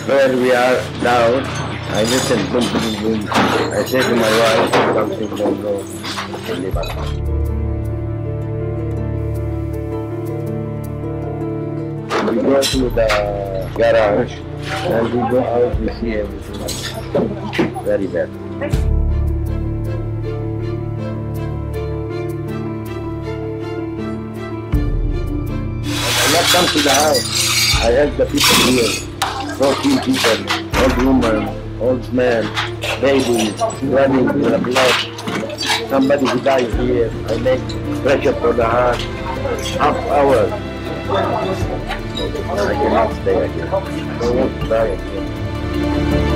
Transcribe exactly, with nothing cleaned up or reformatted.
where we are down, I listen, boom, boom, boom. I say to my wife, something don't go in Lebanon. We go to the garage and we go out, we see everything. Very bad. I not come to the house. I help the people here. fourteen people, old woman, old man, baby, running in the blood. Somebody who dies here. I make pressure for the heart. Half hour. I cannot stay again. I want to die again.